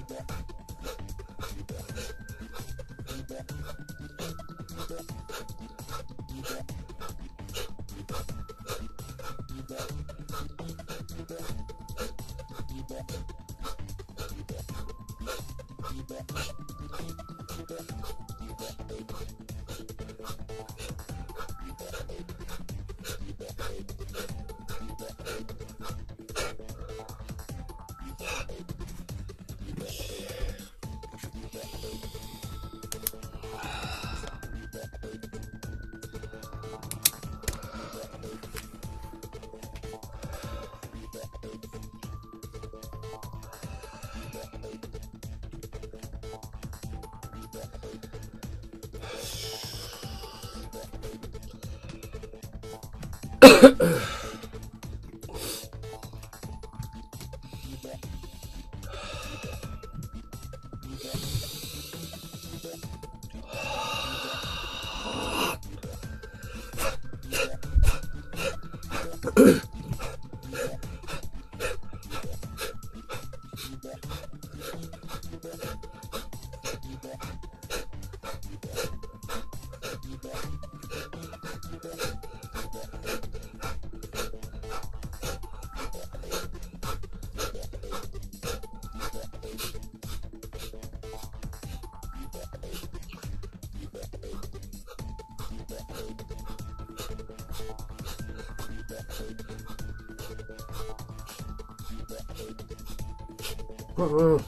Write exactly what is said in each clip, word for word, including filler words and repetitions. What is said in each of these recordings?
Uh-uh.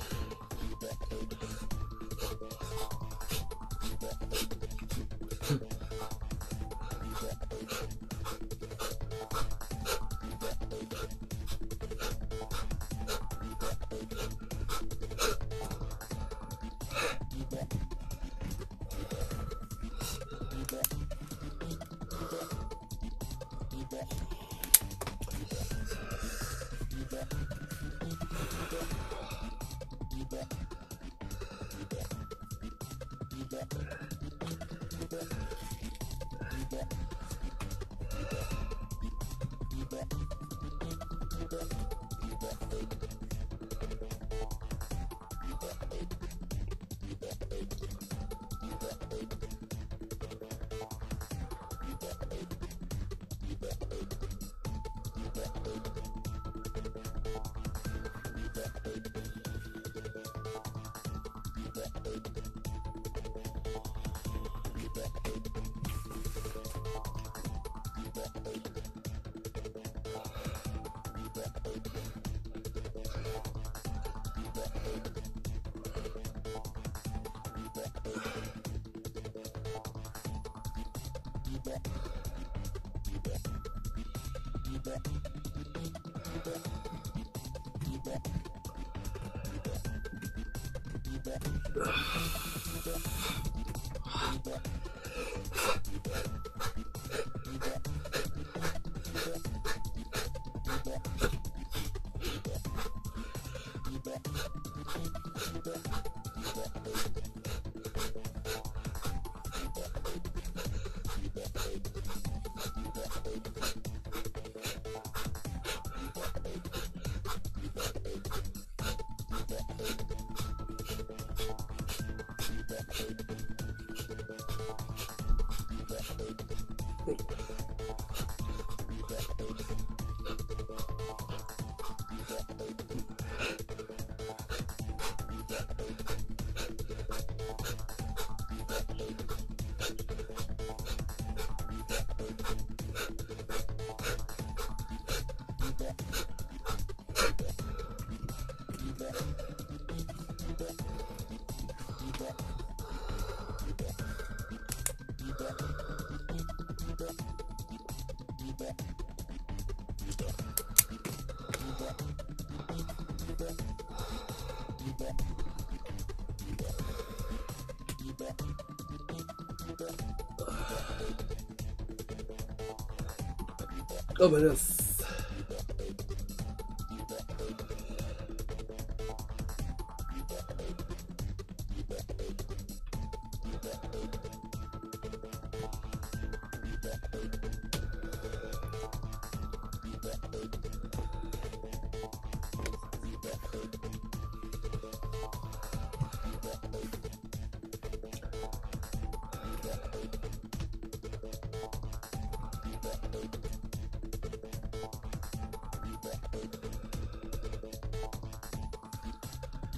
Vámonos.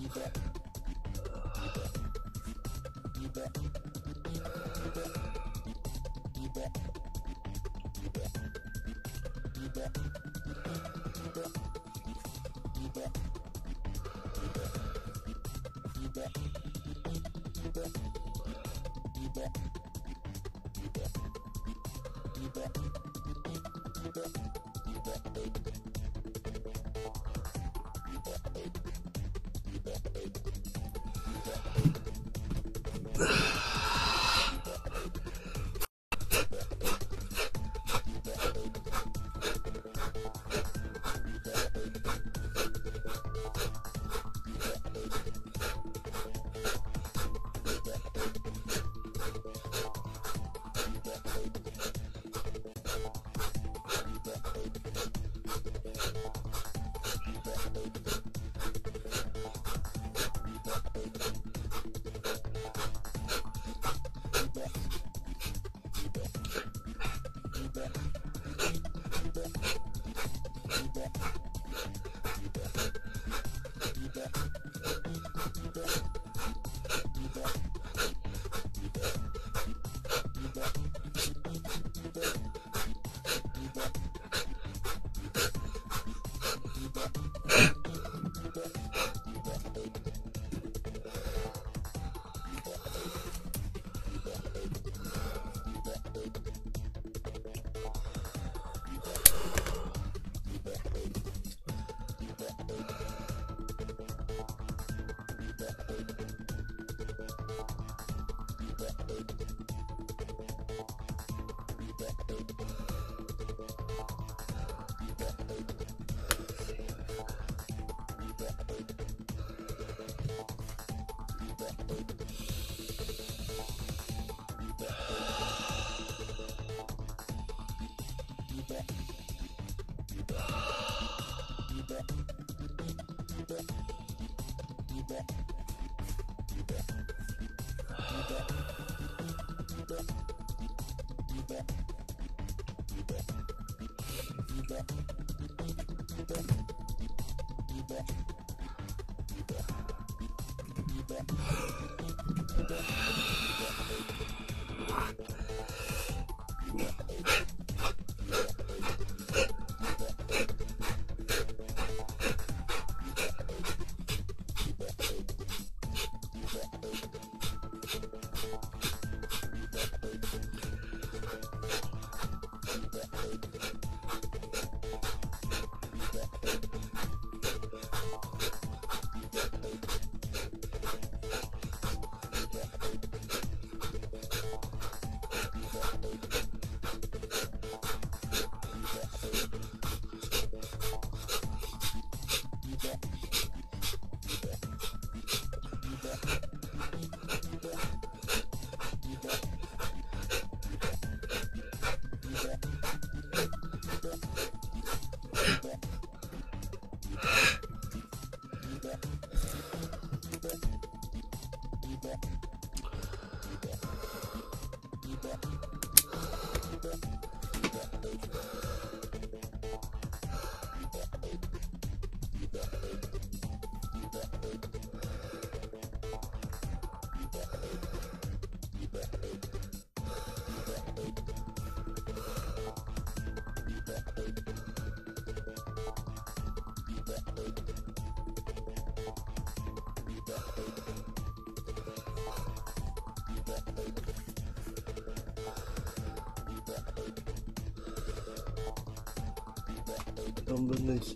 よんぶんのいち。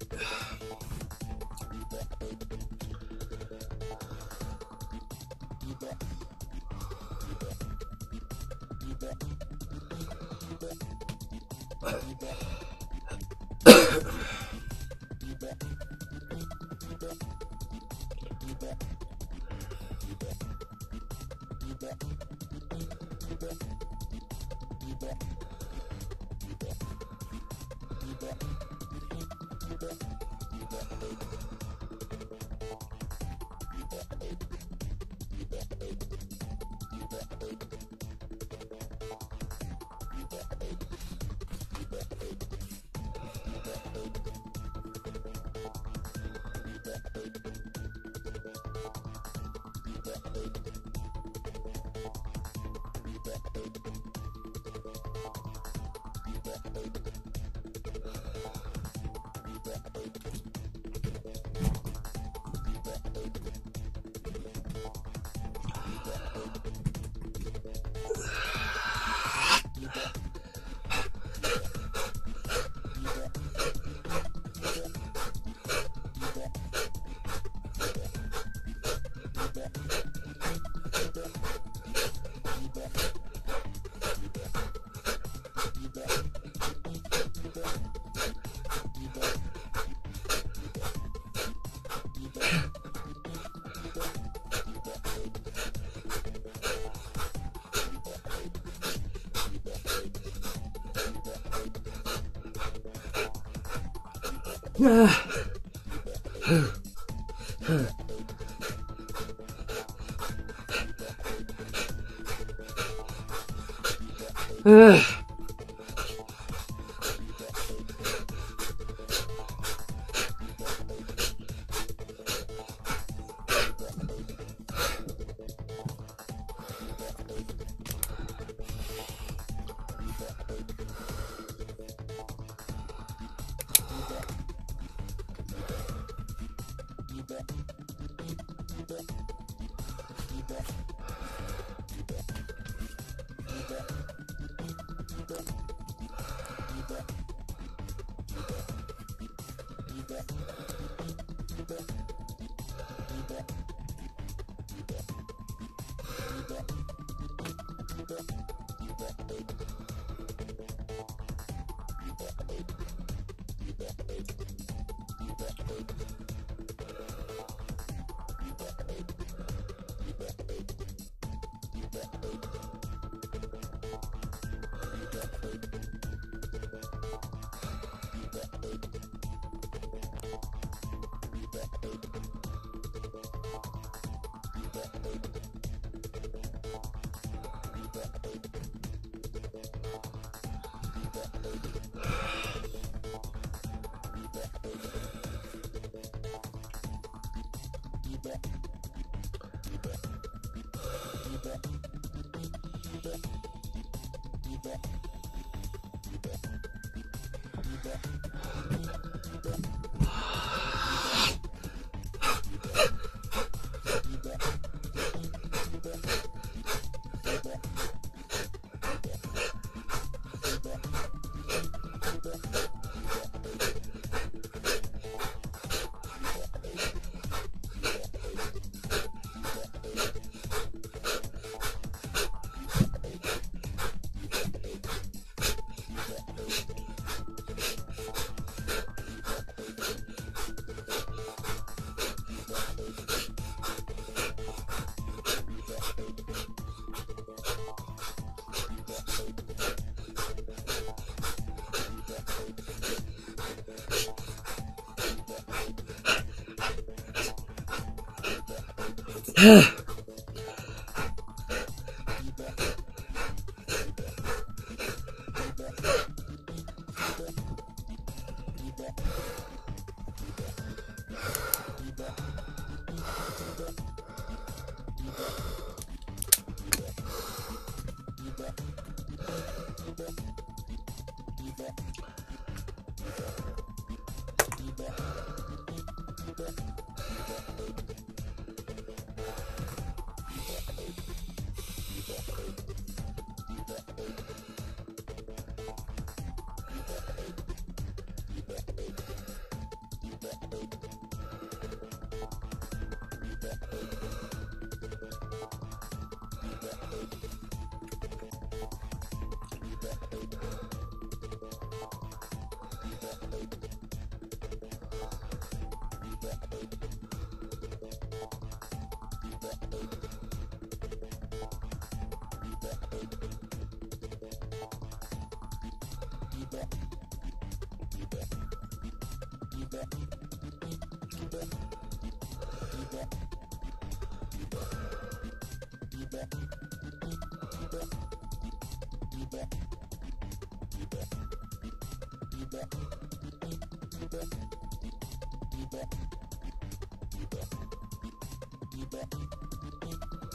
Ugh. Thank you.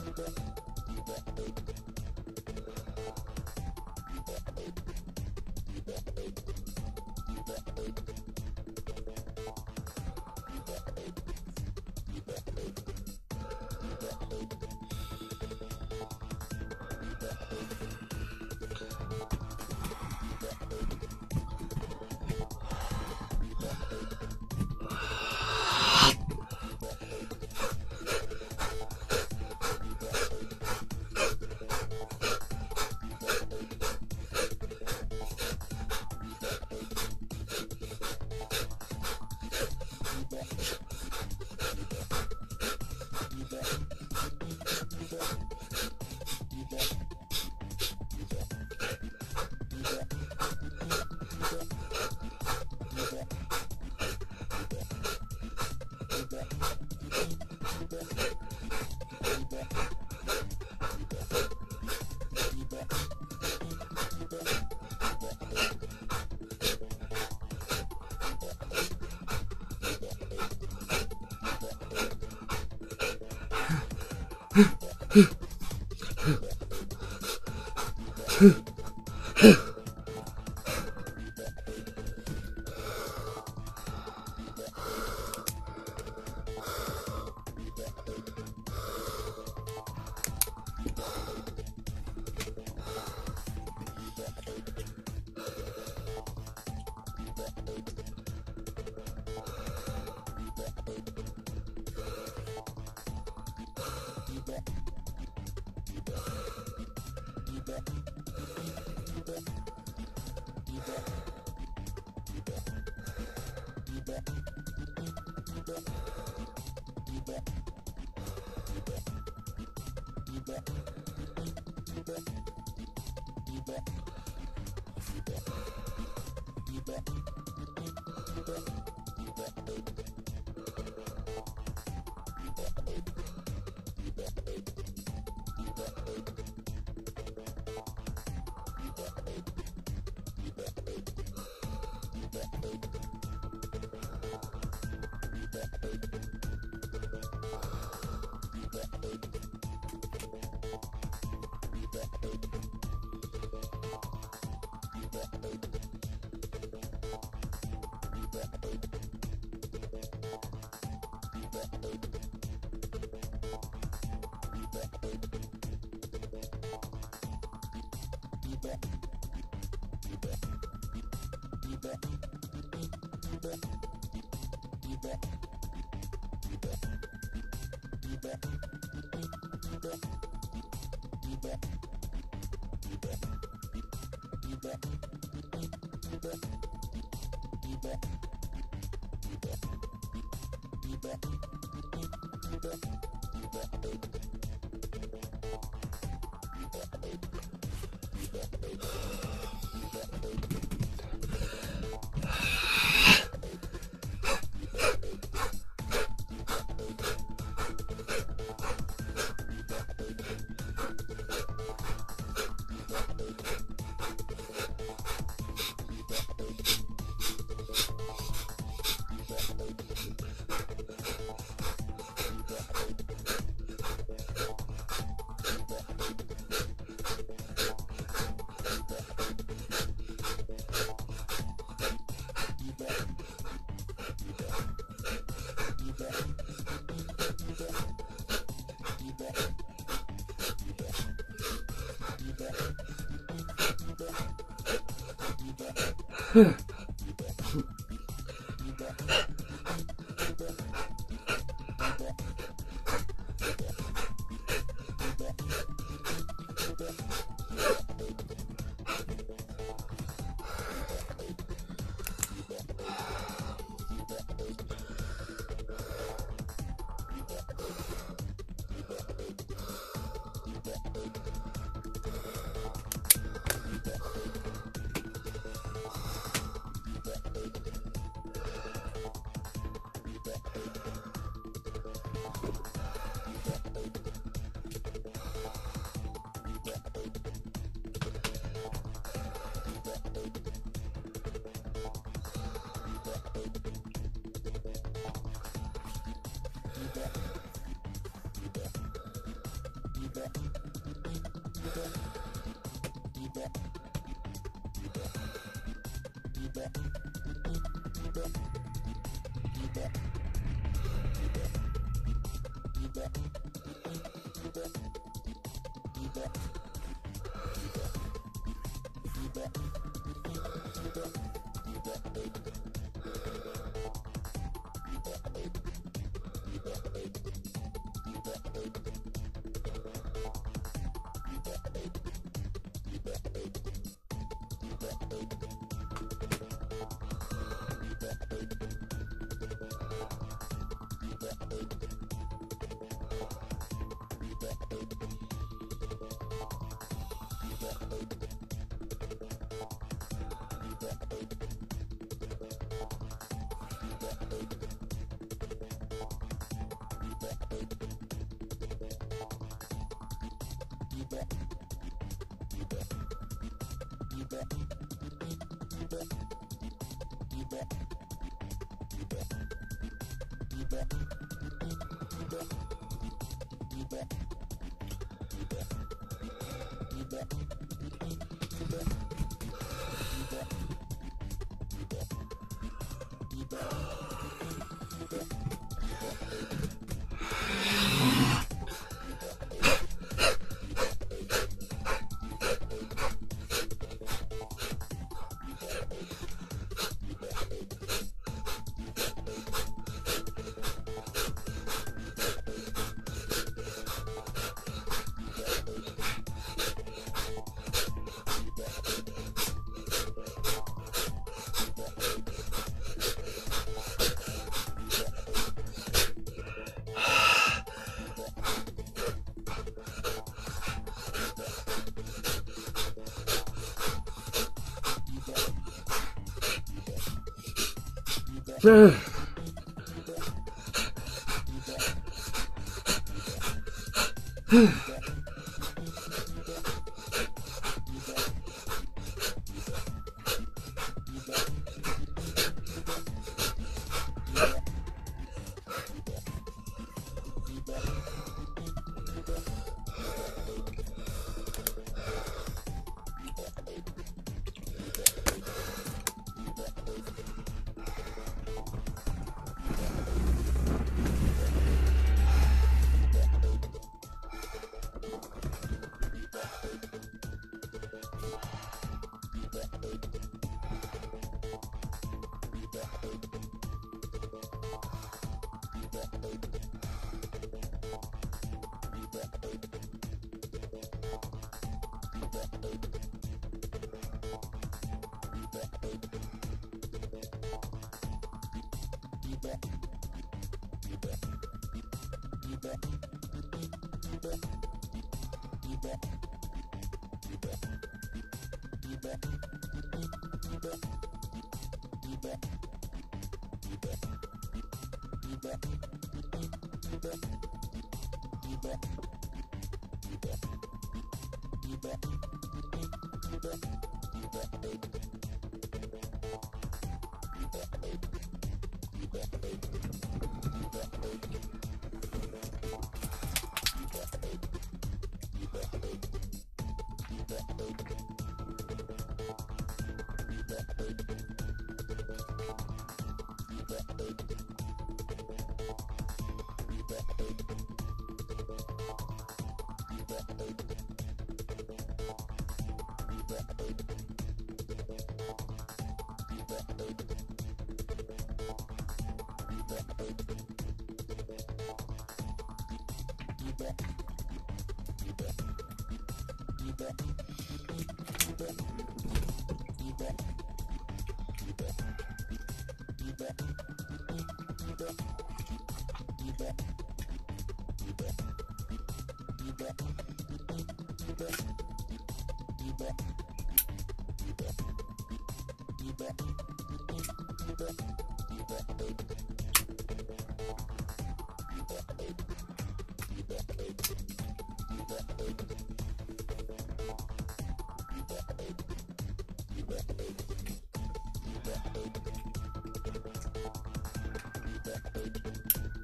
Ugh.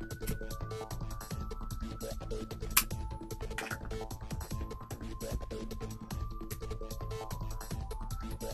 Thank you.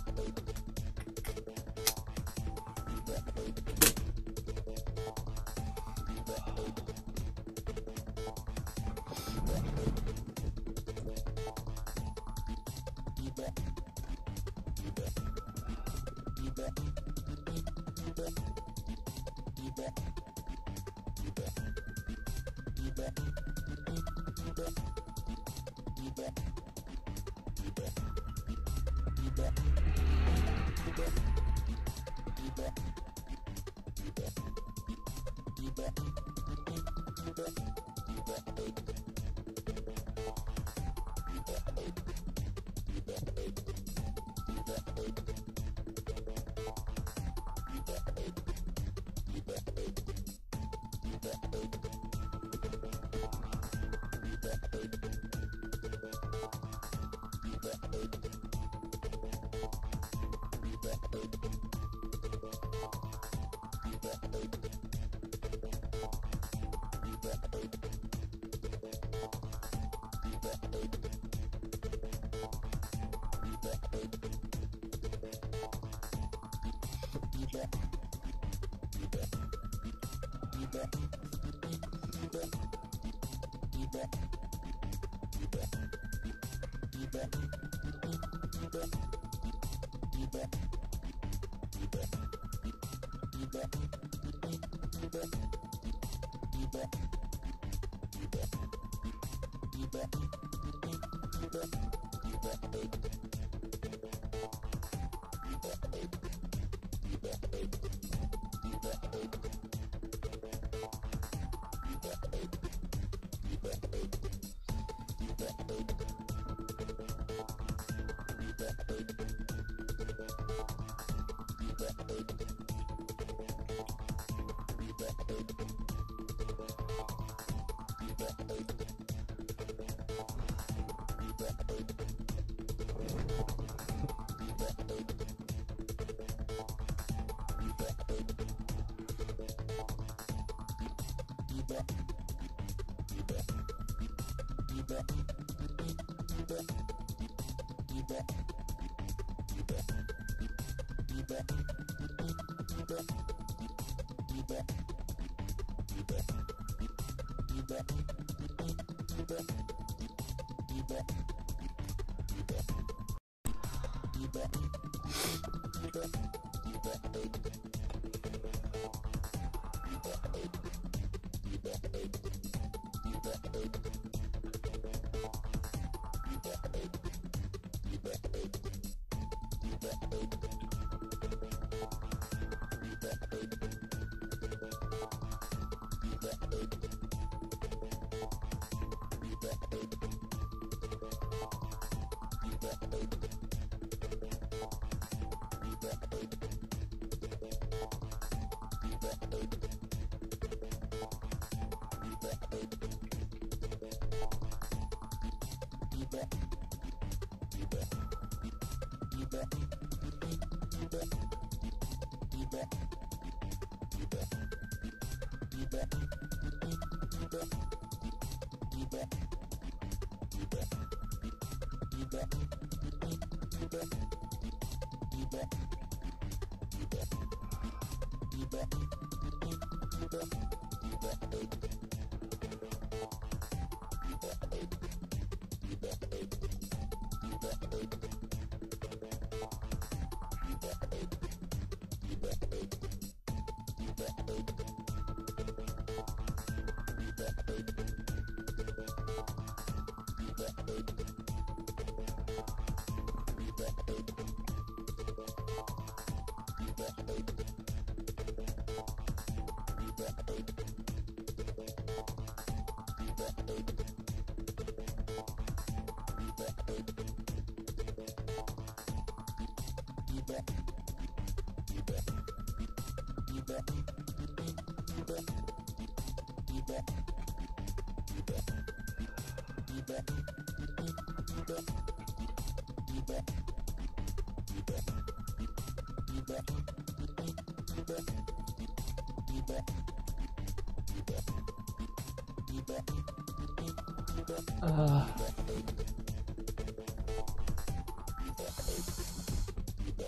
Ah.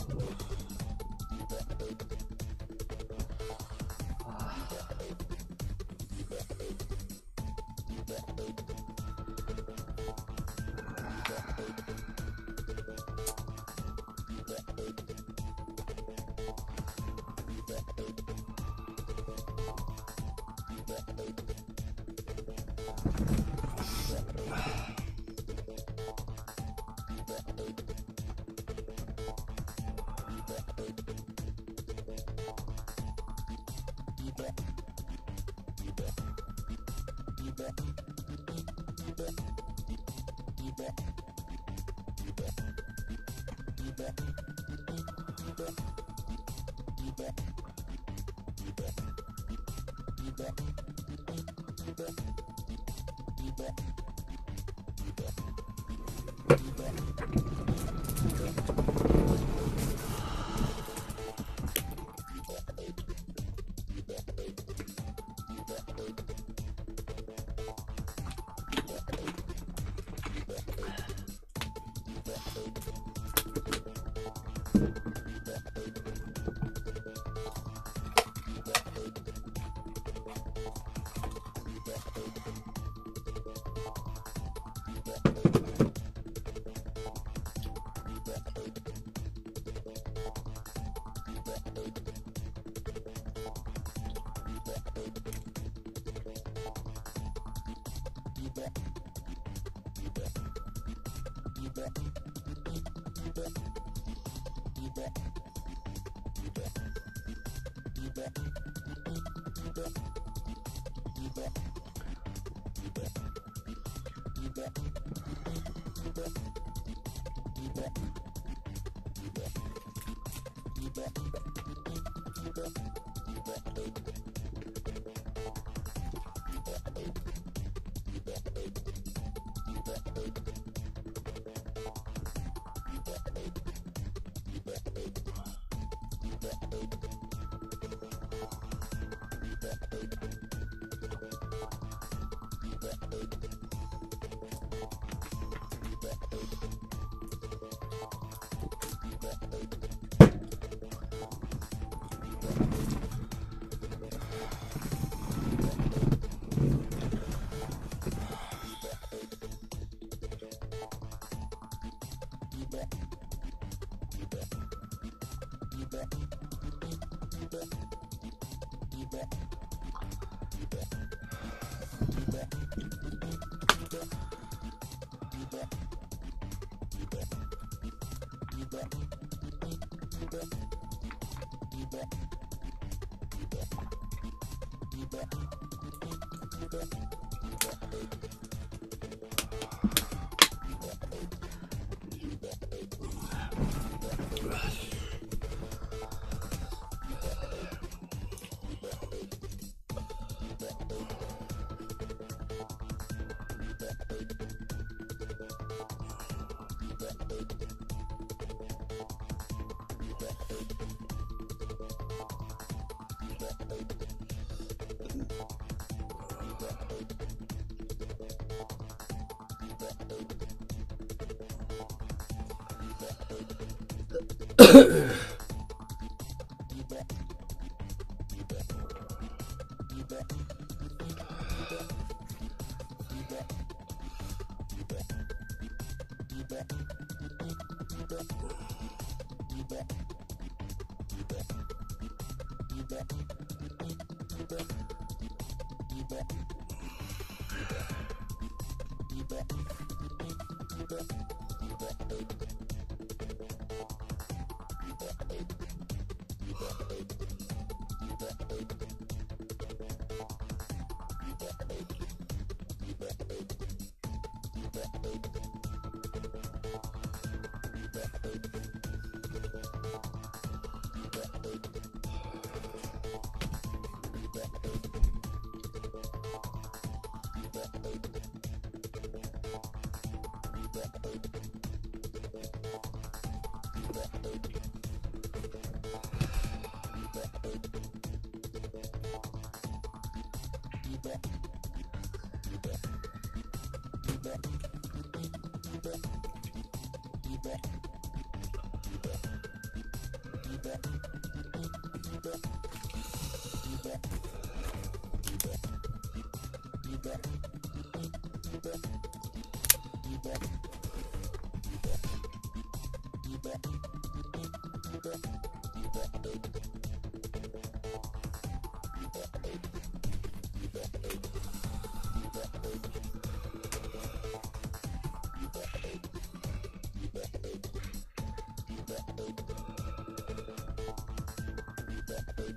Thank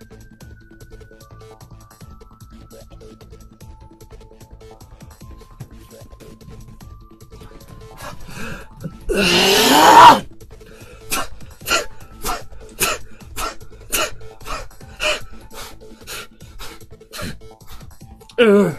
Ugh.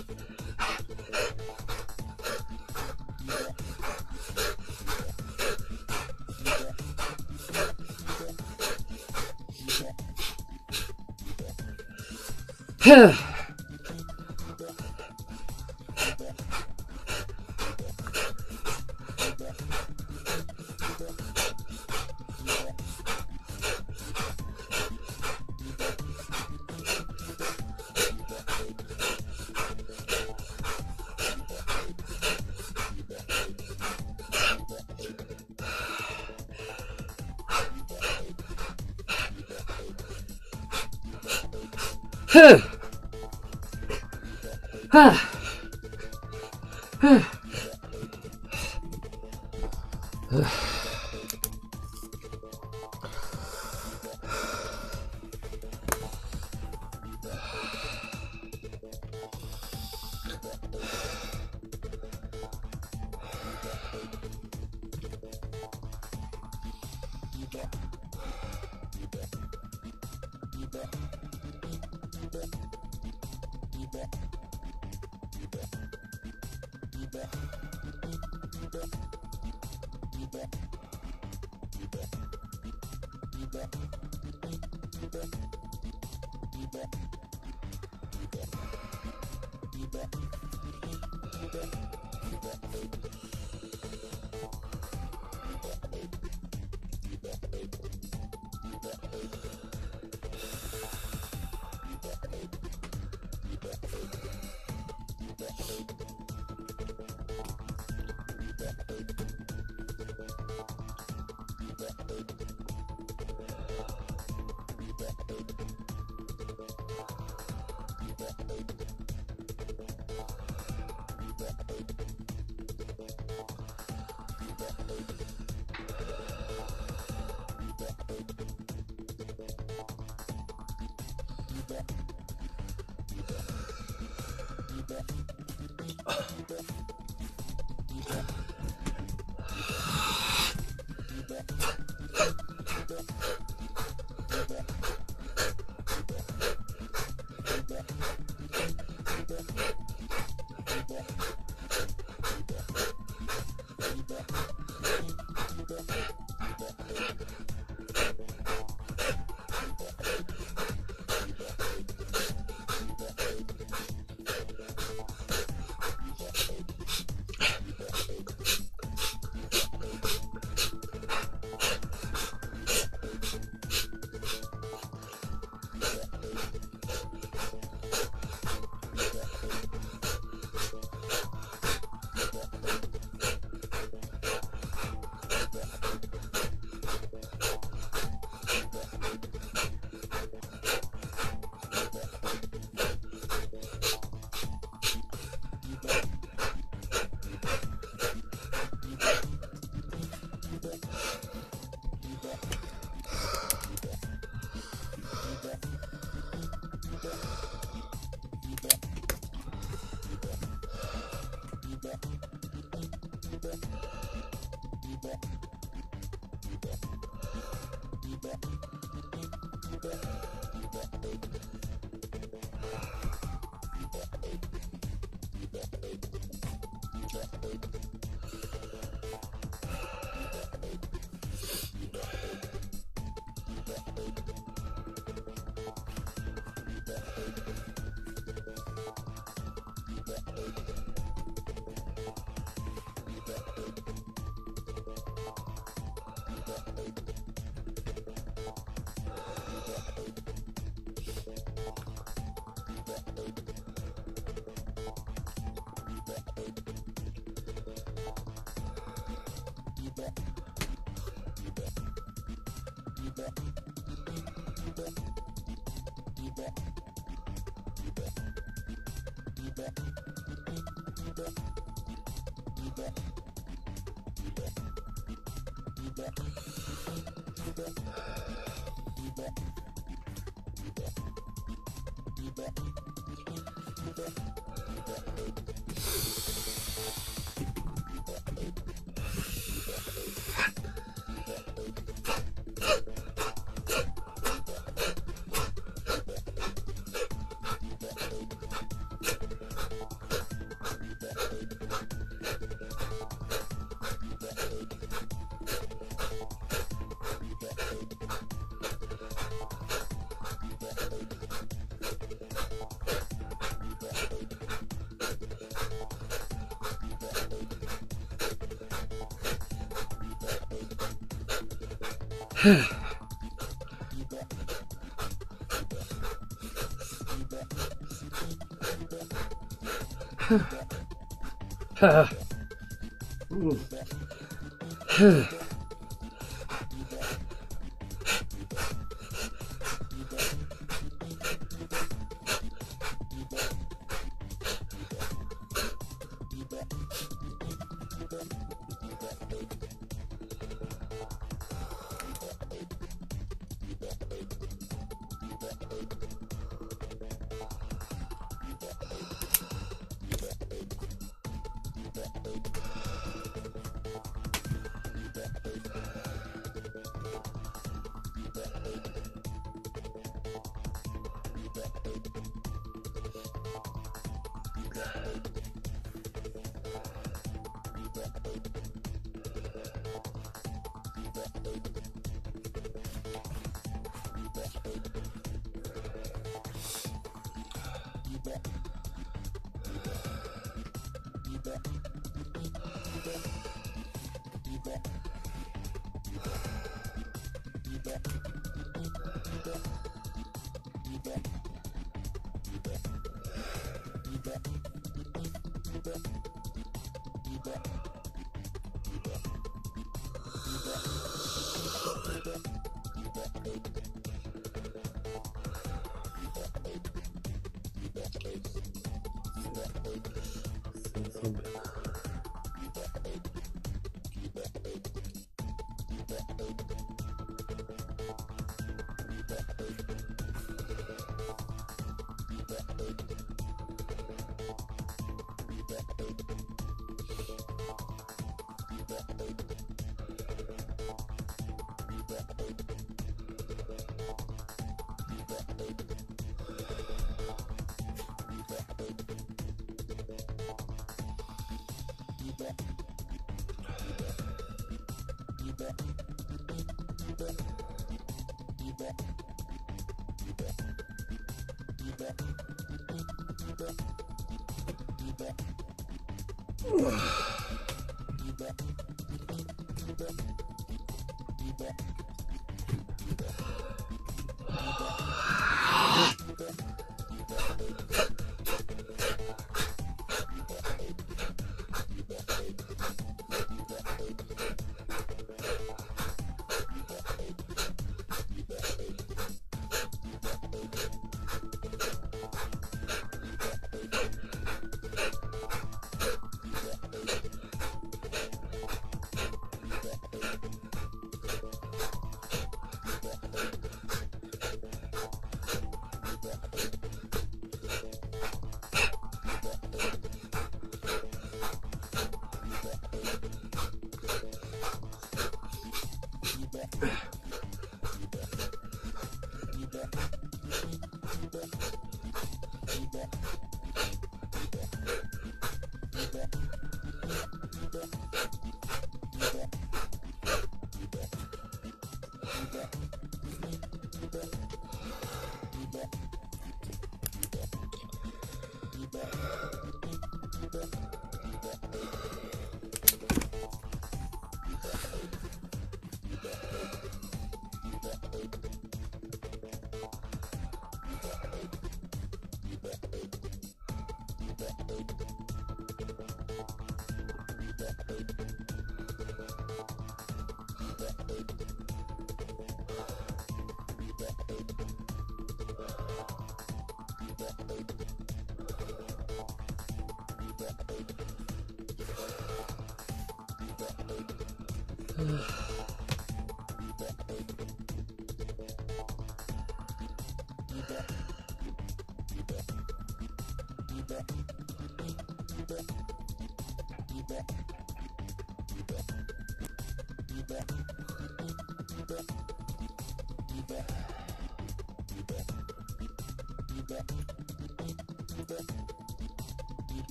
Huh. Huh. Huh.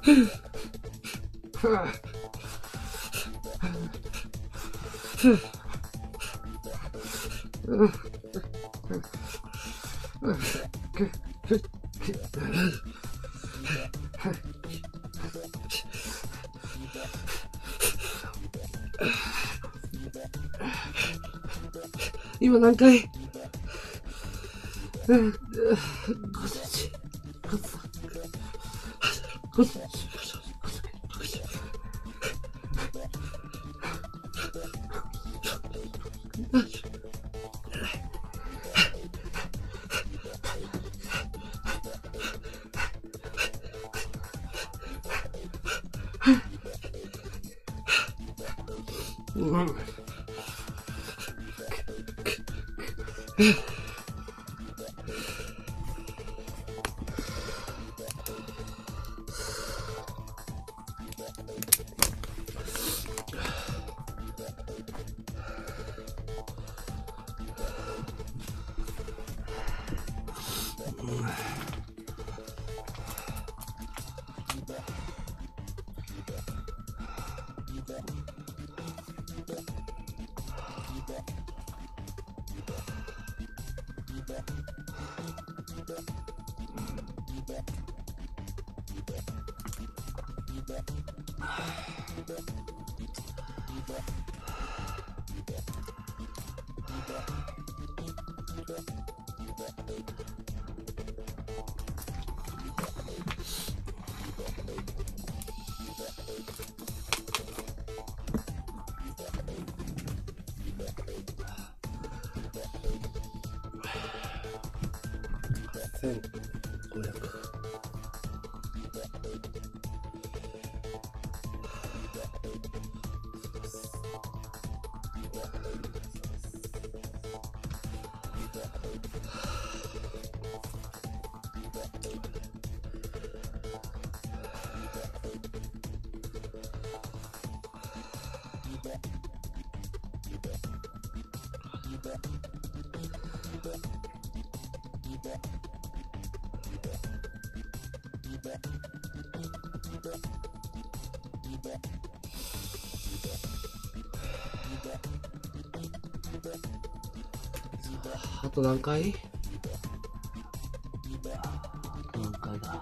今何回？ごセンチ、ごセンチ、ごセンチ、うん。せんごひゃく。あと何回？あと何回だ？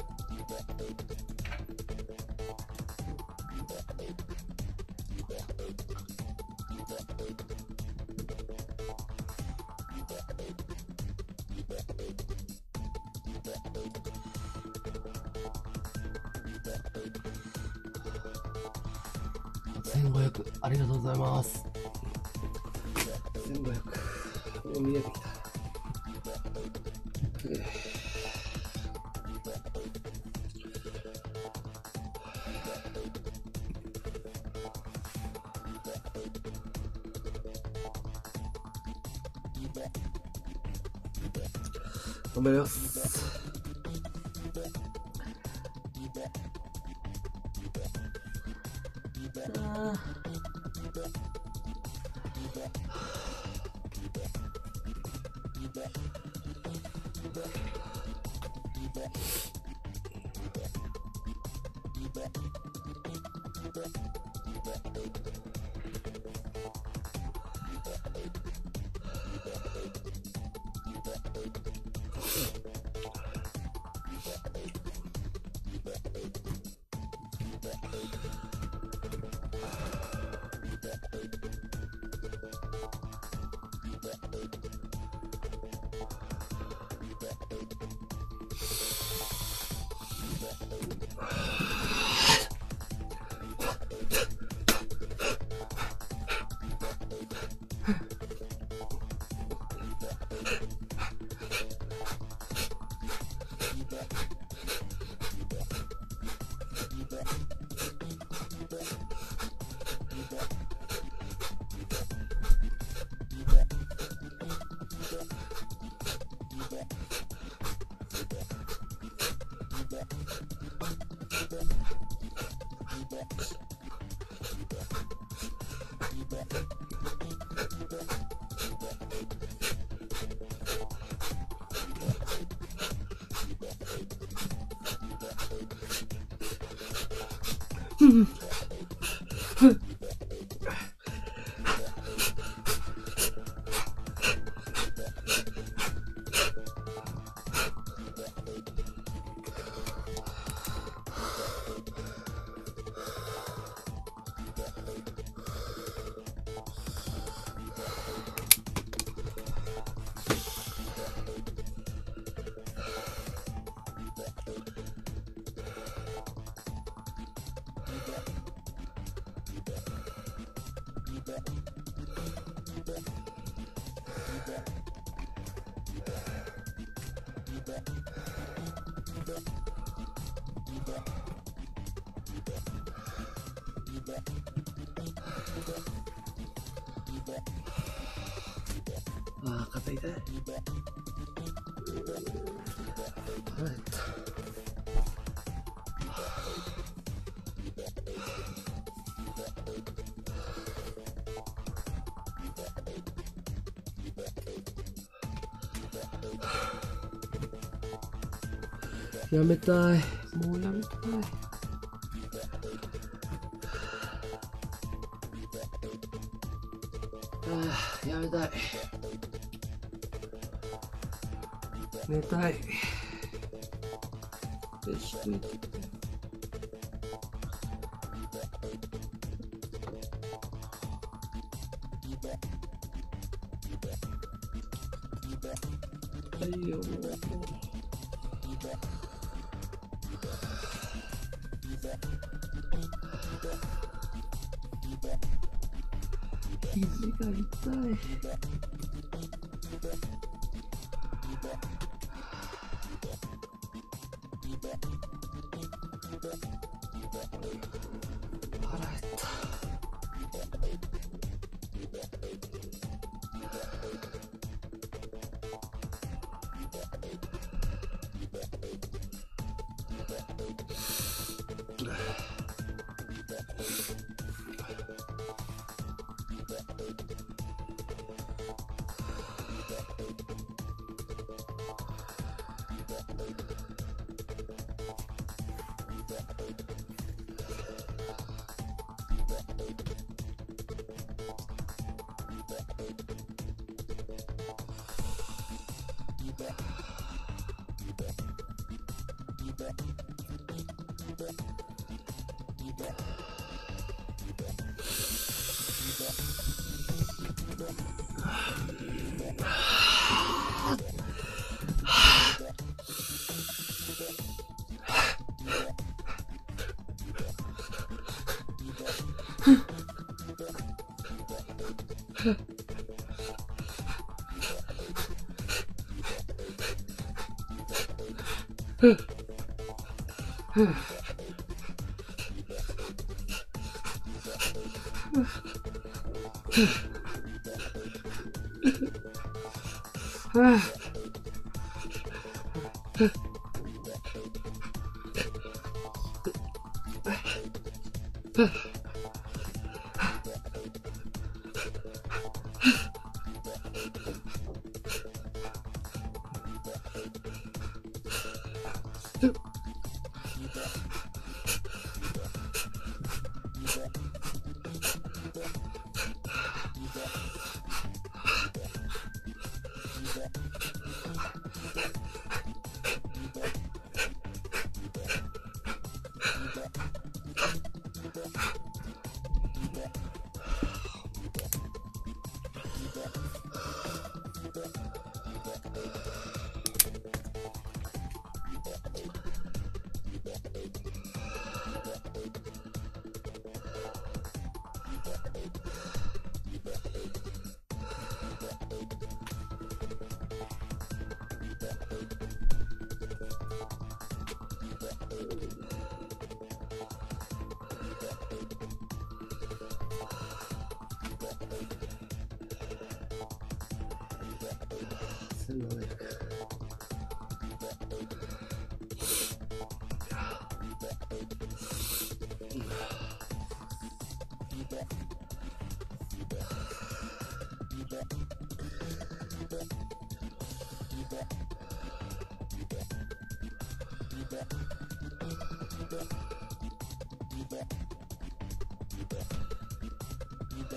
せんごひゃく、ありがとうございます。せんごひゃく、もう見えてきた。頑張ります。あああ、肩痛い。腹減った。やめたい。もうやめたい。ああ、やめたい。寝たい。よし、寝て。はいよ、もう。肘が痛い。腹減った。せんななひゃく。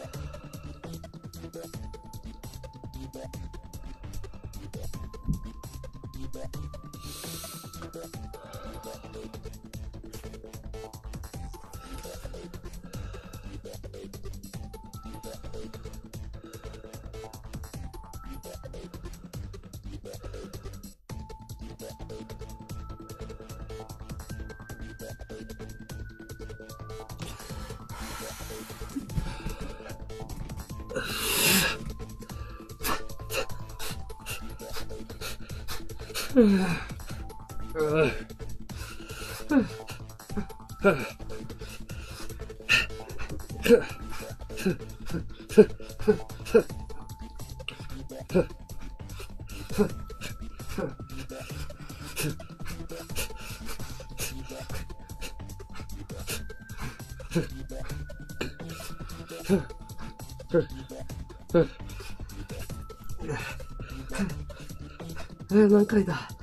えー、何回だ。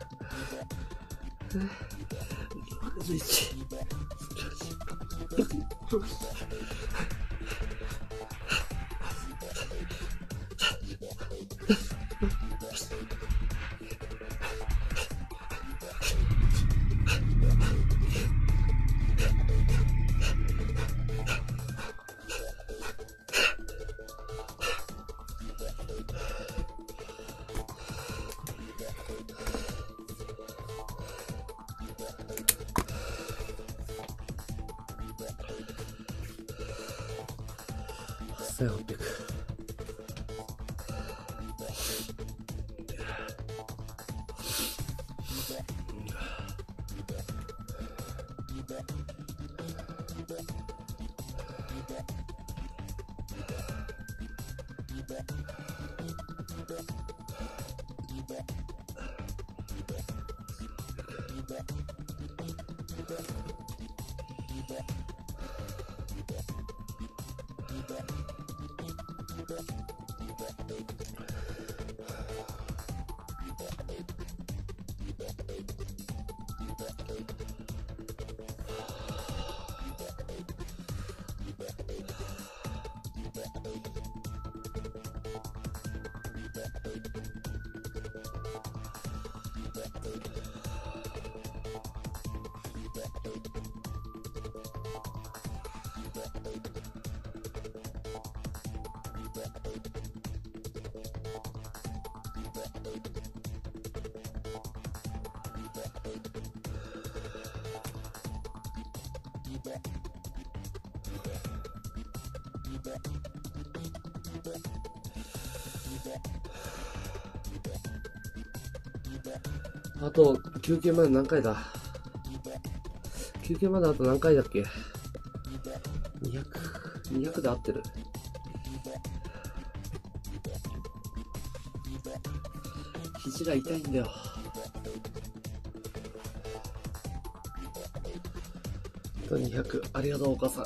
いち。せんはっぴゃく。あと休憩まで何回だ。休憩まであと何回だっけ。にひゃく、にひゃくで合ってる。肘が痛いんだよ。あとにひゃく。ありがとうお母さん。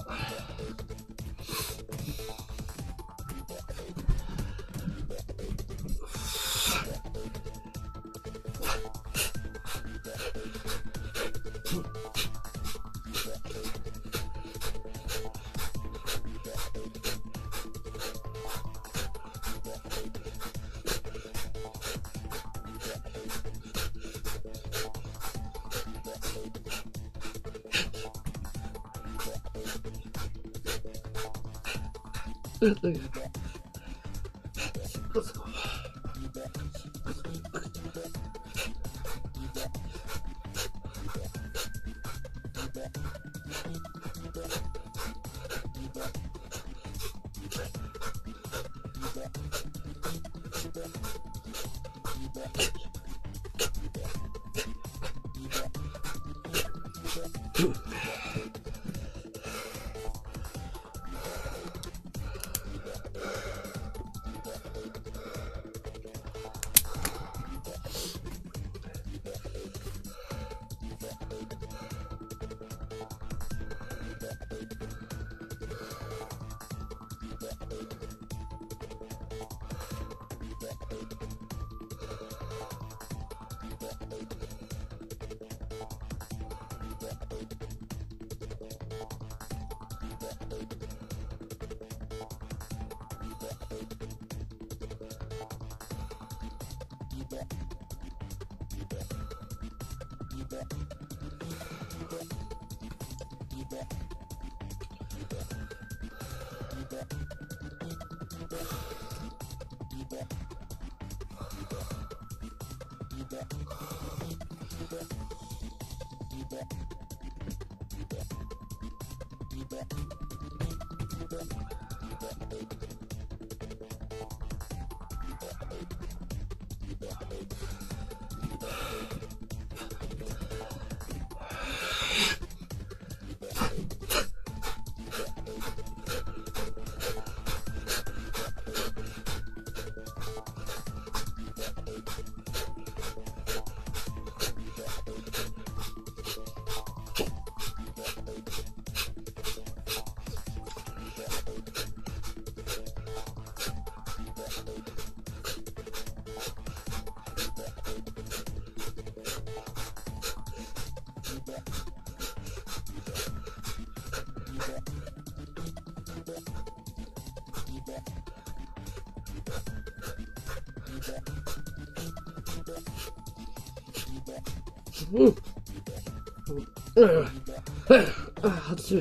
うん。うん。あ、外す。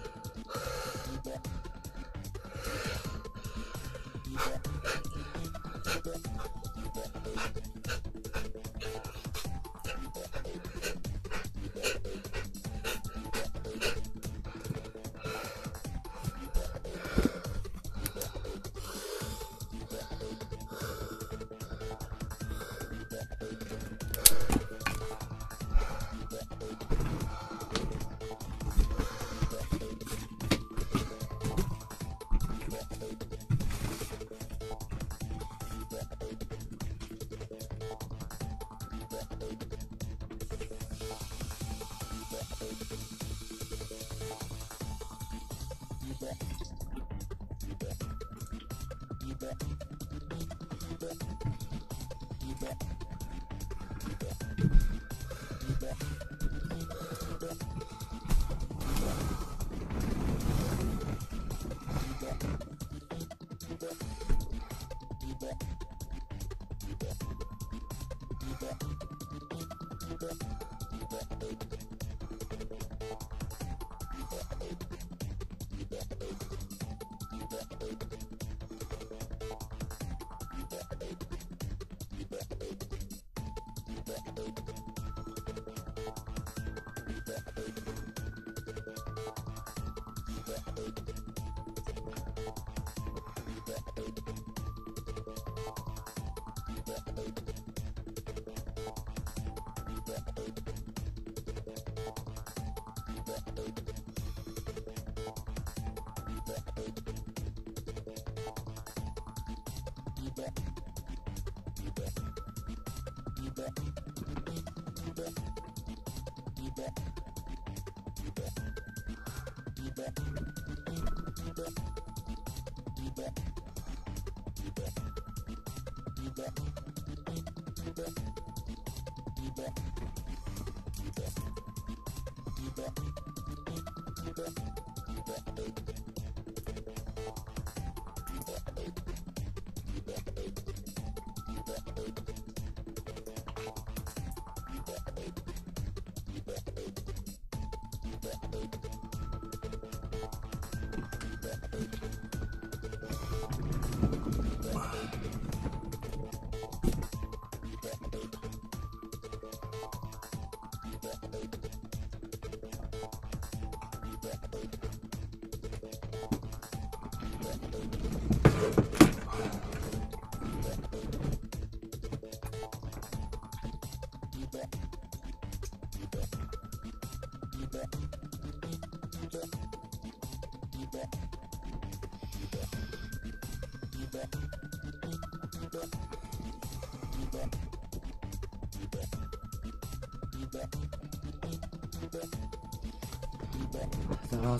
ます。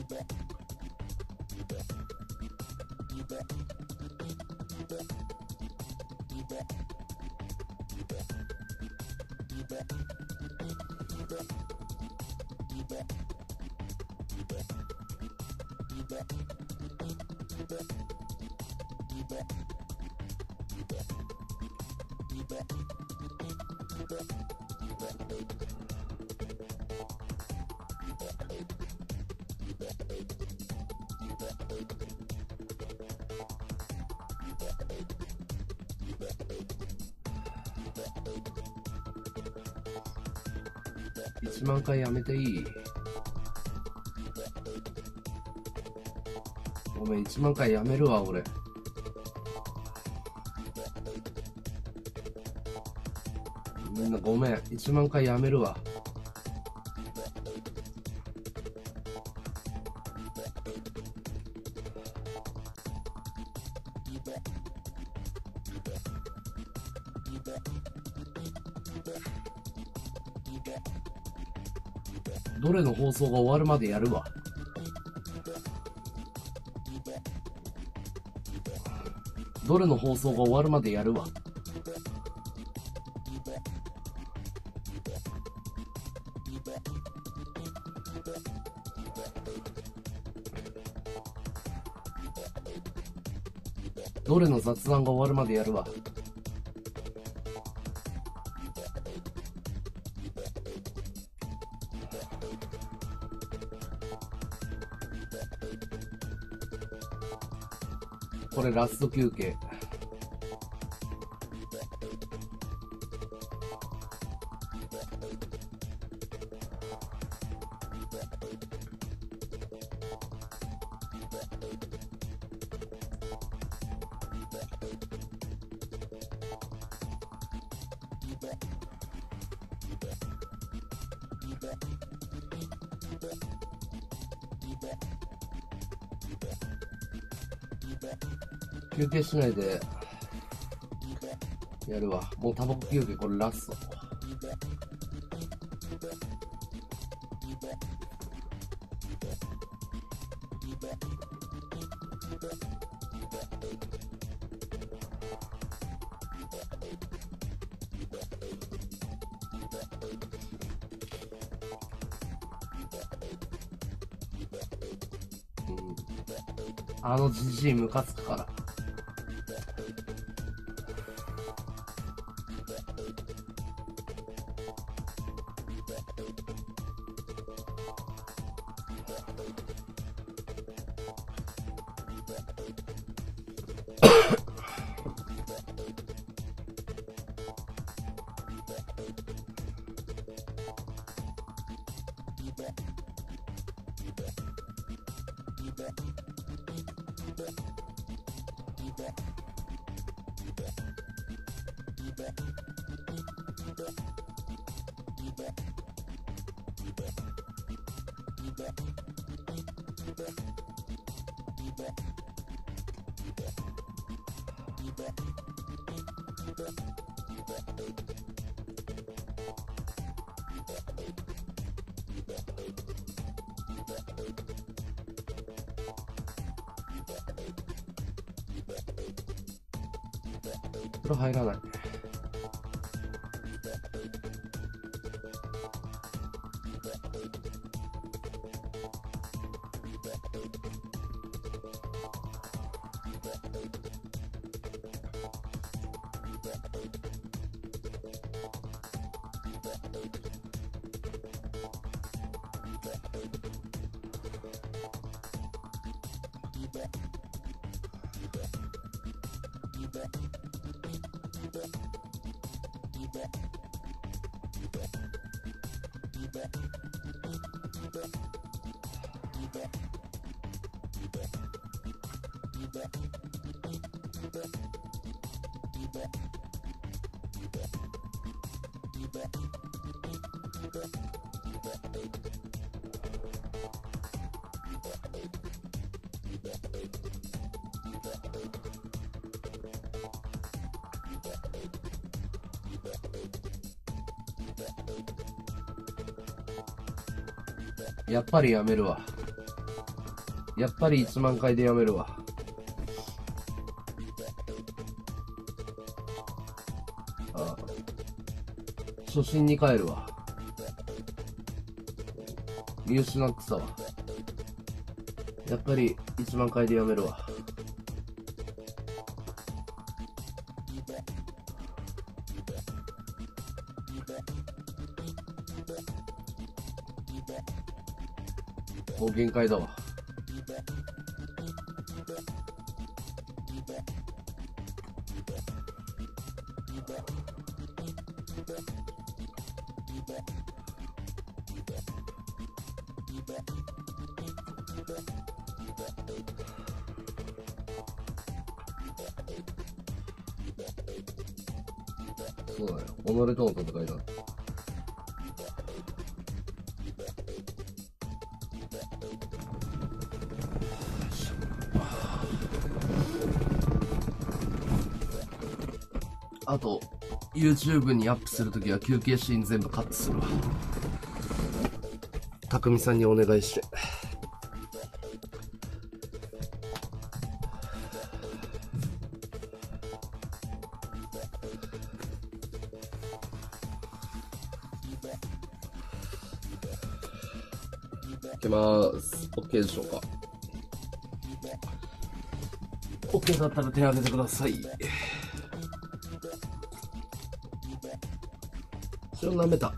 いちまん回やめていい？ごめん、いちまん回やめるわ、俺。みんなごめん、いちまん回やめるわ。どれの放送が終わるまでやるわ。どれの放送が終わるまでやるわ。どれの雑談が終わるまでやるわ。これラスト休憩。休憩しないでやるわ。もうタバコ休憩、これラスト。うん、あのじじいムカつくから。風呂入らない。やっぱりやめるわ。 やっぱりいちまん回でやめるわ。ああ、初心に帰るわ。見失ってたわ。やっぱりいちまん回でやめるわ。もう限界だわ。そうだよ。己との戦いだ。あと YouTube にアップするときは休憩シーン全部カットするわ。たくみさんにお願いして。いきまーす。 OK でしょうか。 OK だったら手を挙げてください。塩舐めた。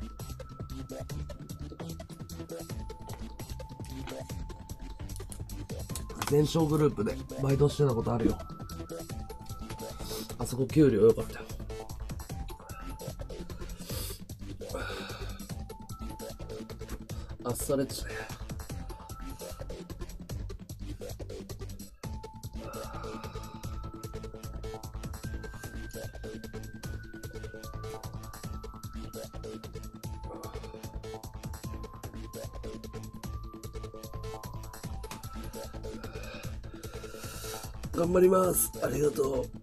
全商グループでバイトしてたことあるよ。あそこ給料良かったよ。あっされてたね。頑張ります。ありがとう。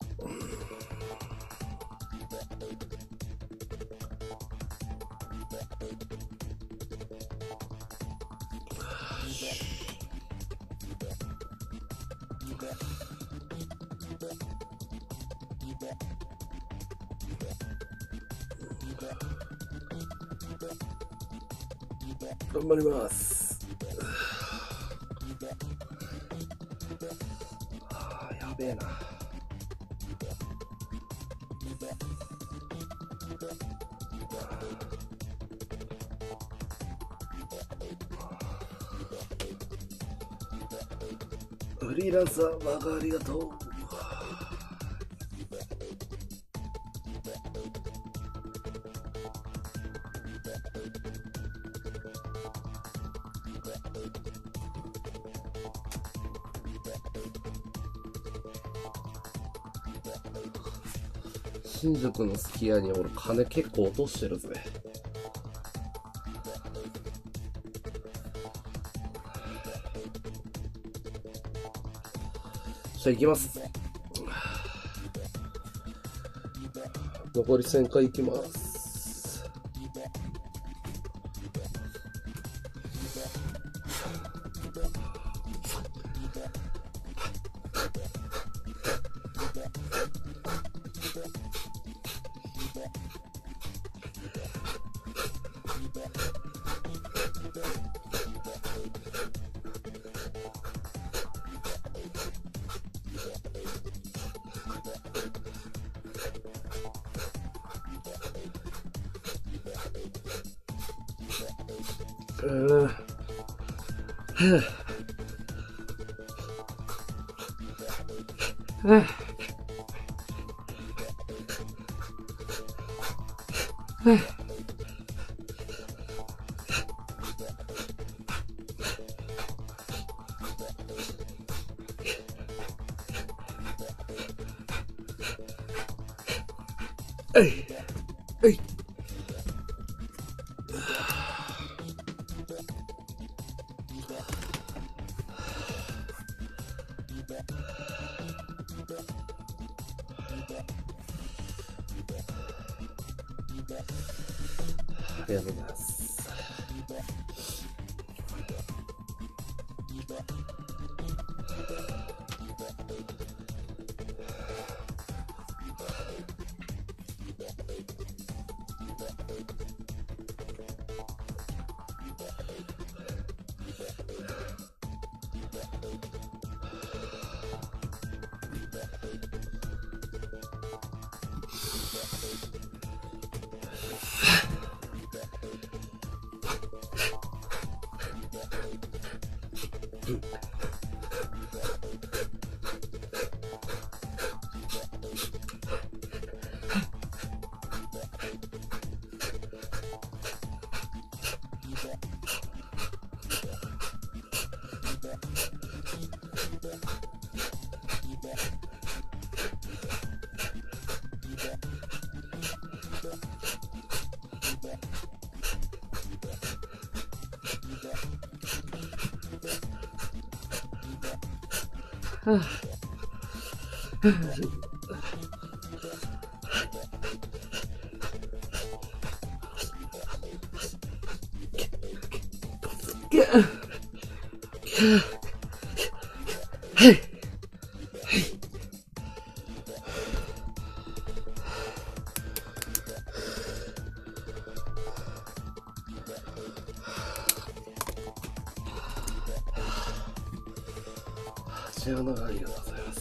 頑張ります。はあ、やべえな。フリーランサーバカありがとう。新宿のすき家に俺金結構落としてるぜ。じゃあ行きます。残りせんかい行きます。うーん。はぁ。はぁ。はぁ。えい。えい。ありがとうございます。 幸せがありがとうございます。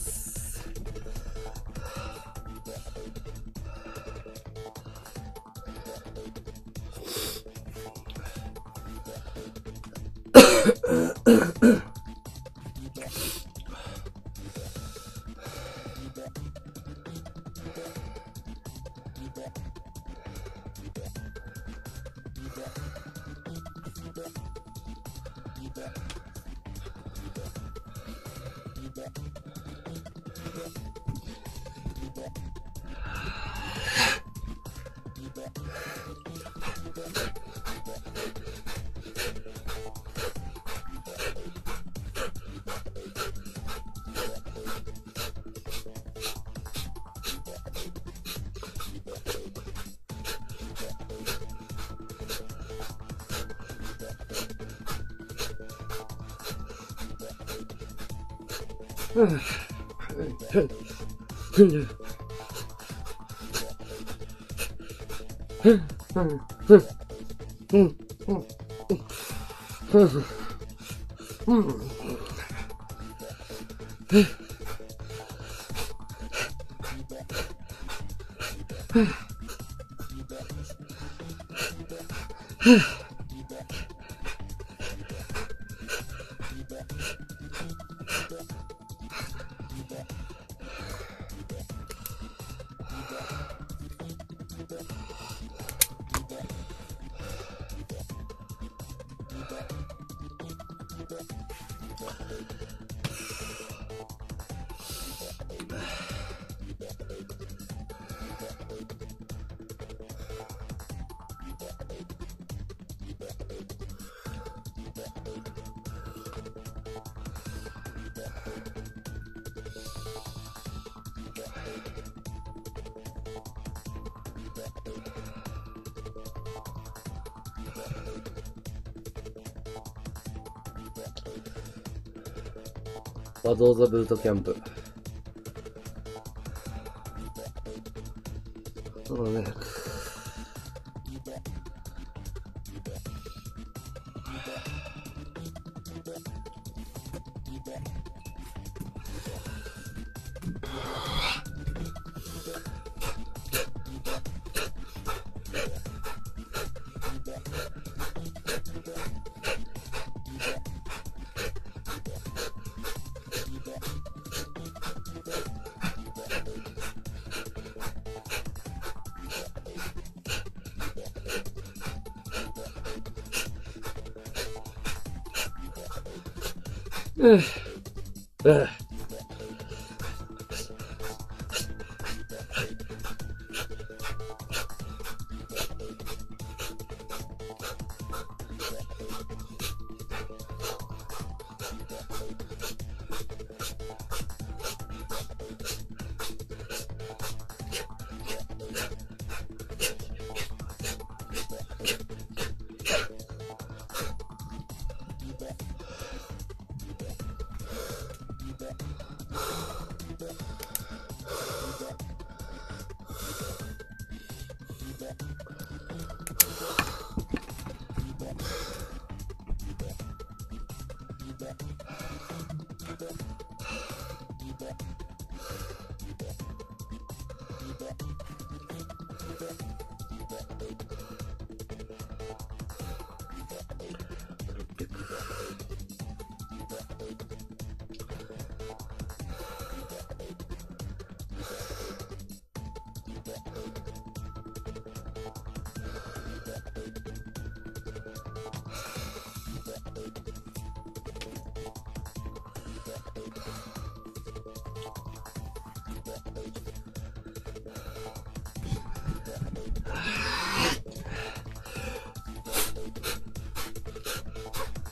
バドーザブートキャンプ。そうだね。うん。うん。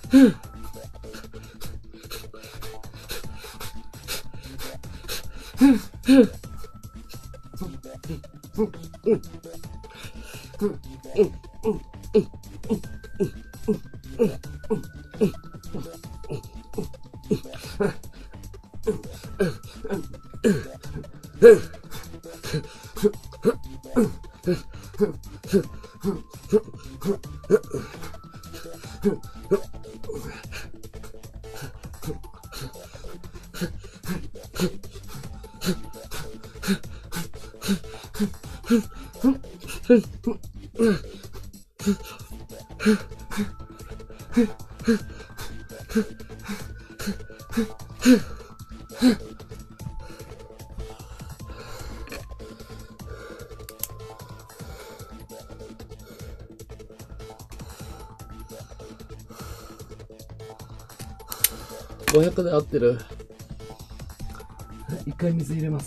ごひゃくで合ってる。一回水入れます。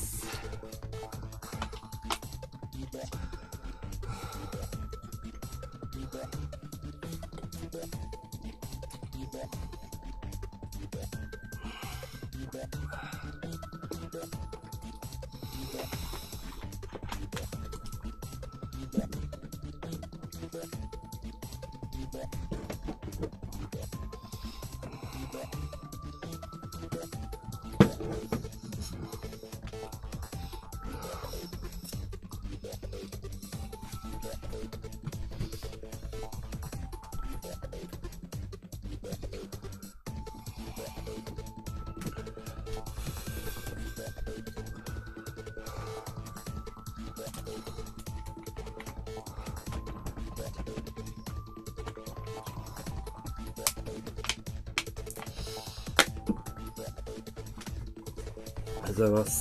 ありがとうございます。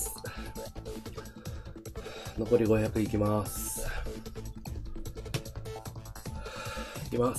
残りごひゃくいきます。いきます。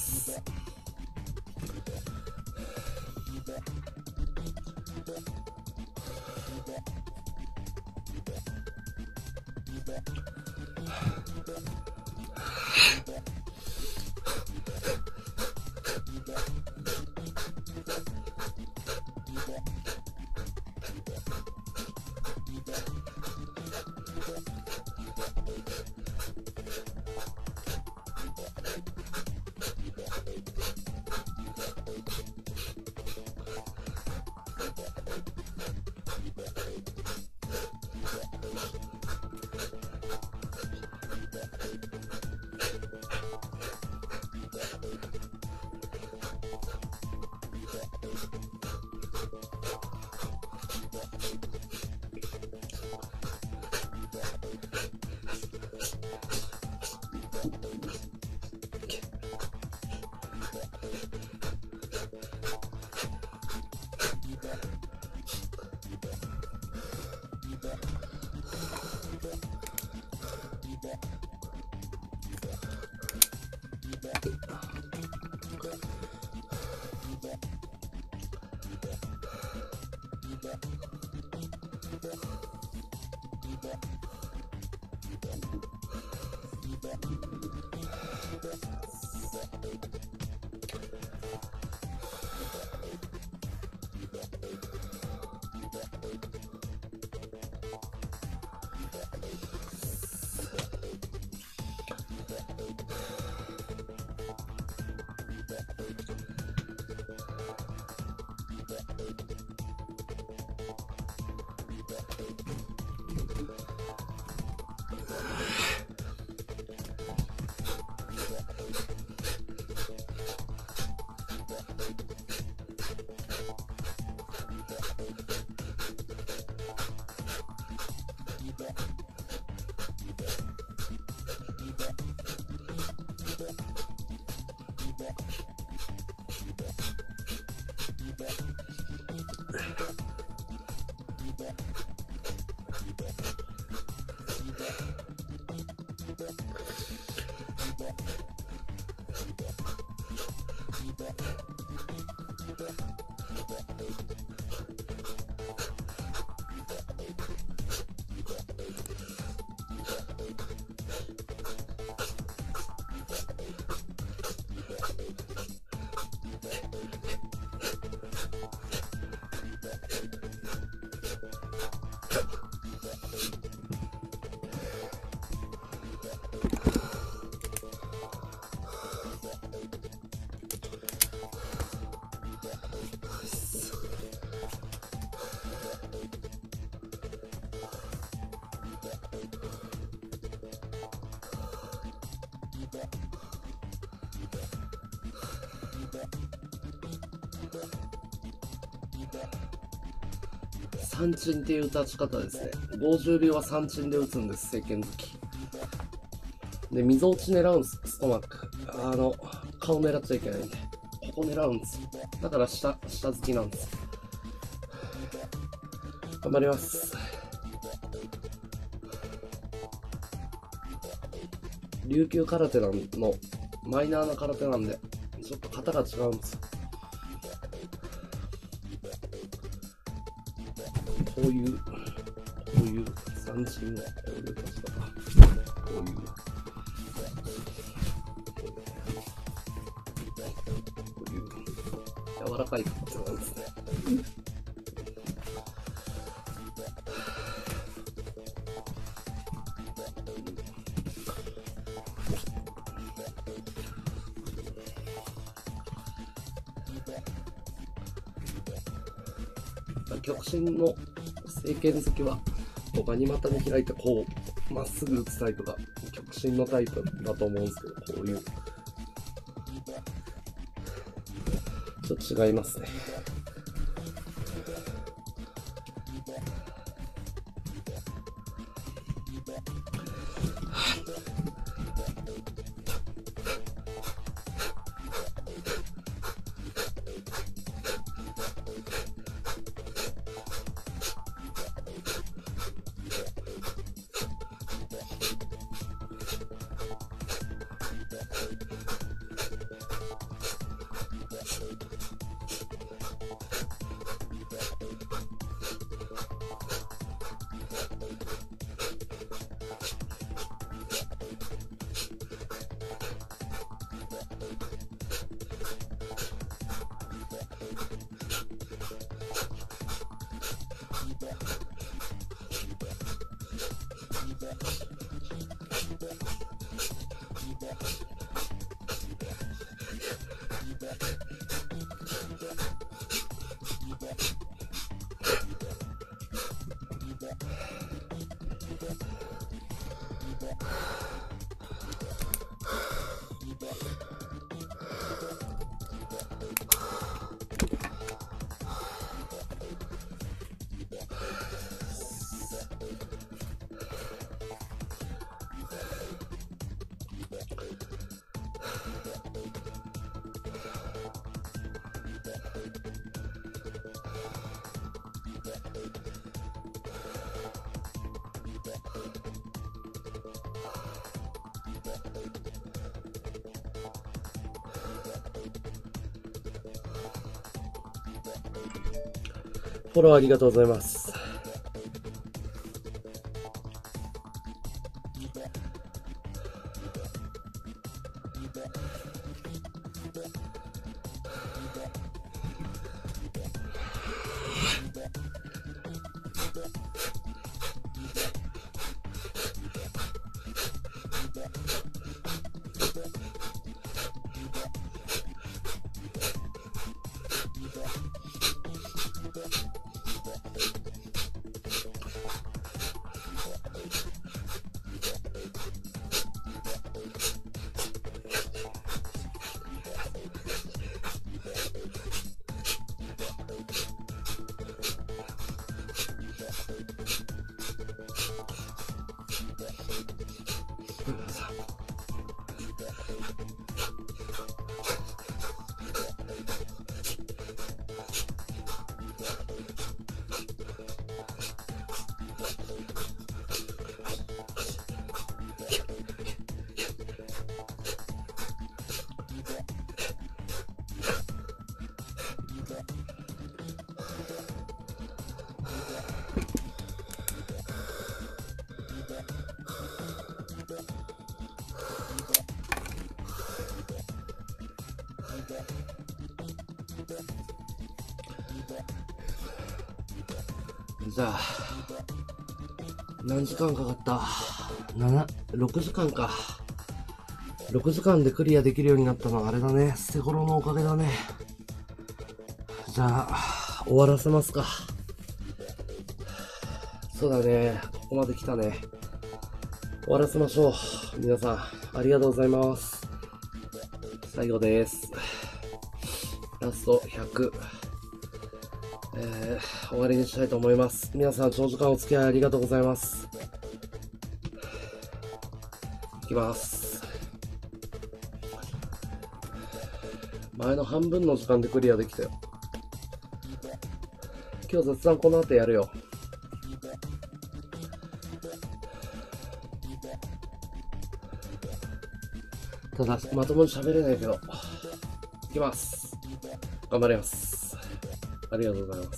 三鎮っていう打ち方ですね。ごじゅうびょうは三鎮で打つんです、聖剣好き。で、溝落ち狙うんです、ストマック。あの、顔狙っちゃいけないんで。ここ狙うんです。だから下、下突きなんです。頑張ります。琉球空手のマイナーな空手なんで、ちょっと型が違うんです。こういう、こういう三振のこういう立ち方、こういう、こういう柔らかい形なんですね。極真の聖剣好きは、こうガニ股に開いてこうまっすぐ打つタイプが極真のタイプだと思うんですけど、こういうちょっと違いますね。フォローありがとうございます。じゃあ何時間かかった？なな、ろくじかんか。ろくじかんでクリアできるようになったのはあれだね、捨て頃のおかげだね。 じゃあ、終わらせますか。そうだね。ここまで来たね。終わらせましょう。皆さん、ありがとうございます。最後です。ラストひゃく。えー、終わりにしたいと思います。皆さん、長時間お付き合いありがとうございます。いきます。前の半分の時間でクリアできたよ。今日雑談この後やるよ。ただ、まともに喋れないけど。いきます。頑張ります。ありがとうございます。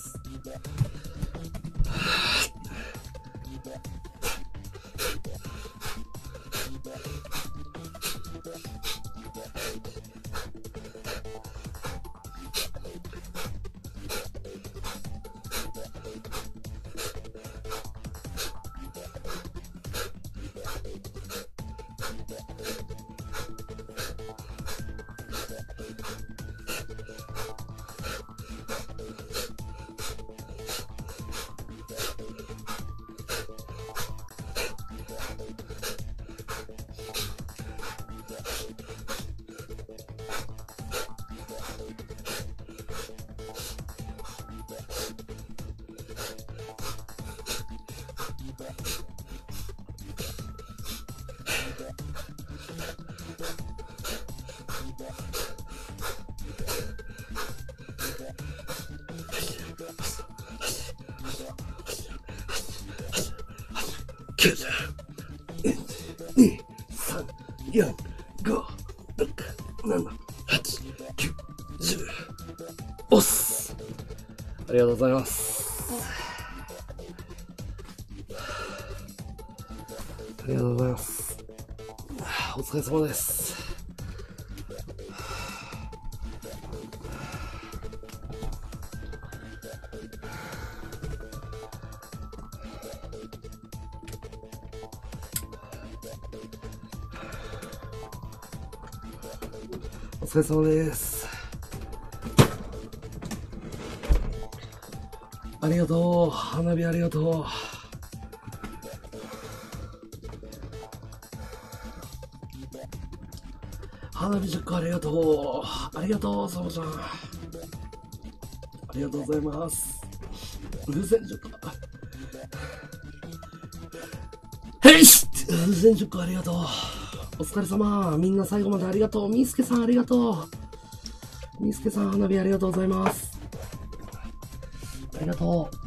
きゅう、いち、に、さん、よん、ご、ろく、なな、はち、きゅう、じゅう。おっす。ありがとうございます。ありがとうございます。お疲れ様です。お疲れ様です。ありがとう。花火ありがとう。花火じゅっこありがとう。ありがとう、サボちゃん。ありがとうございます。風船じゅっこ。へいし風船じゅっこありがとう。お疲れ様。みんな最後までありがとう。みーすけさんありがとう。みーすけさん花火ありがとうございます。ありがとう。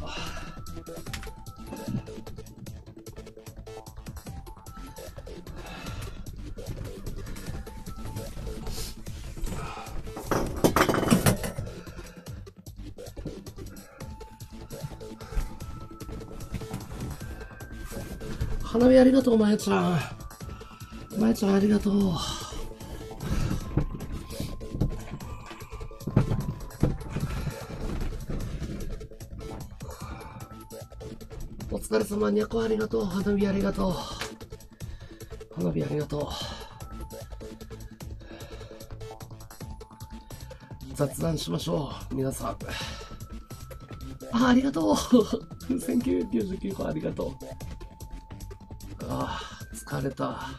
花火ありがとう、まやちゃん。まやちゃんありがとう。お疲れ様、にゃこありがとう。花火ありがとう。花火ありがとう。雑談しましょう、皆さん。あ、ありがとう。風船きゅうひゃくきゅうじゅうきゅうこありがとう。ああ、疲れた。あ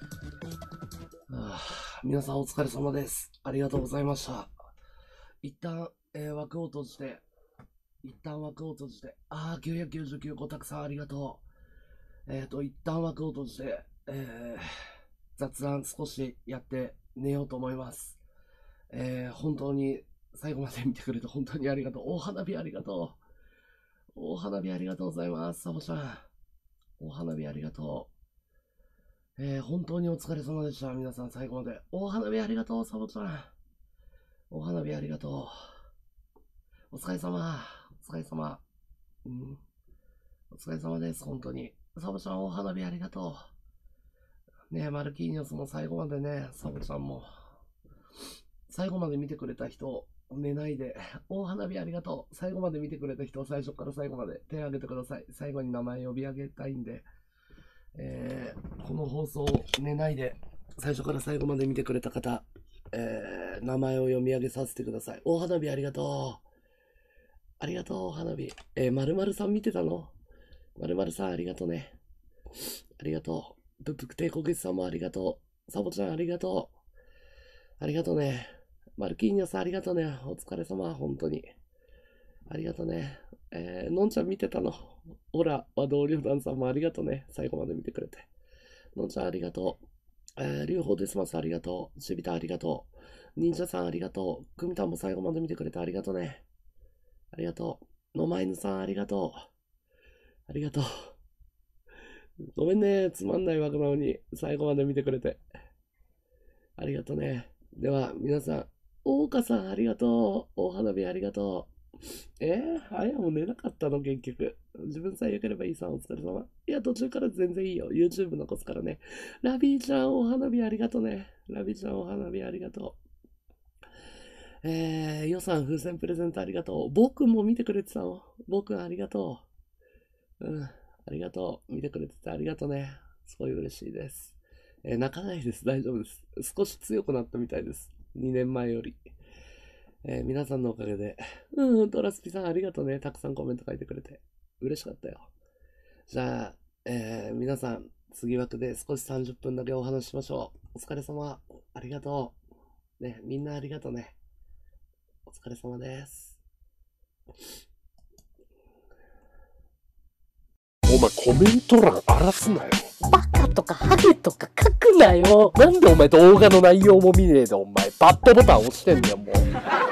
あ、皆さんお疲れ様です。ありがとうございました。一旦、えー、枠を閉じて、一旦枠を閉じて、ああ、きゅうひゃくきゅうじゅうきゅうこたくさんありがとう。えっ、ー、と、一旦枠を閉じて、えー、雑談少しやって寝ようと思います。えー、本当に最後まで見てくれて本当にありがとう。大花火ありがとう。大花火ありがとうございます。サボちゃん。大花火ありがとう。えー、本当にお疲れ様でした。皆さん最後まで。大花火ありがとう、サボちゃん。大花火ありがとう。お疲れ様。お疲れ様。うん。お疲れ様です、本当に。サボちゃん、大花火ありがとう。ねえ、マルキーニョスも最後までね、サボちゃんも。最後まで見てくれた人、寝ないで。大花火ありがとう。最後まで見てくれた人、最初から最後まで手を挙げてください。最後に名前呼び上げたいんで。えー、この放送を寝ないで最初から最後まで見てくれた方、えー、名前を読み上げさせてください。大花火ありがとありがとう、花火。えー、まるまるさん見てたの？まるまるさんありがとうね。ありがとう。ブッブク帝国さんもありがとう。サボちゃんありがとう。ありがとうね。マルキーニョさんありがとうね。お疲れ様、本当に。ありがとうね。えー、のんちゃん見てたの？オラは同僚団さんもありがとうね。最後まで見てくれて。のんちゃんありがとう。えー、リュウホデスマスありがとう。シビタありがとう。忍者さんありがとう。クミタンも最後まで見てくれてありがとうね。ありがとう。野間犬さんありがとう。ありがとう。ごめんね。つまんない枠なのに最後まで見てくれて。ありがとうね。では、皆さん、大岡さんありがとう。大花火ありがとう。えー、あやも寝なかったの結局。自分さえ良ければいいさ、お疲れ様。いや、途中から全然いいよ。YouTube 残すからね。ラビーちゃん、お花火ありがとうね。ラビーちゃん、お花火ありがとう。えー、予算風船プレゼントありがとう。僕も見てくれてたの？僕ありがとう。うん、ありがとう。見てくれててありがとうね。すごい嬉しいです。えー、泣かないです。大丈夫です。少し強くなったみたいです。にねんまえより。えー、皆さんのおかげで。うん、トラスピさんありがとうね。たくさんコメント書いてくれて。嬉しかったよ。じゃあ、えー、皆さん、次枠で少しさんじゅっぷんだけお話ししましょう。お疲れ様。ありがとう。ね、みんなありがとうね。お疲れ様です。 お前コメント欄荒らすなよ。 バカとかハゲとか書くなよ。 なんでお前動画の内容も見ねえでお前バッドボタン押してんだよもう。